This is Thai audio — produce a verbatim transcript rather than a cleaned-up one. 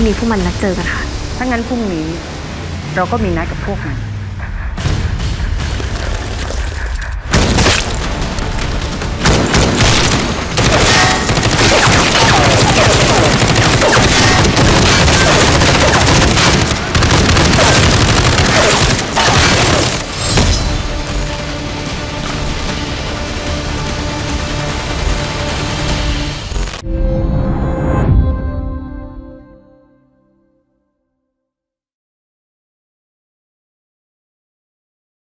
นี้พวกมันนัดเจอกันค่ะถ้างั้นพรุ่งนี้เราก็มีนัดกับพวกมัน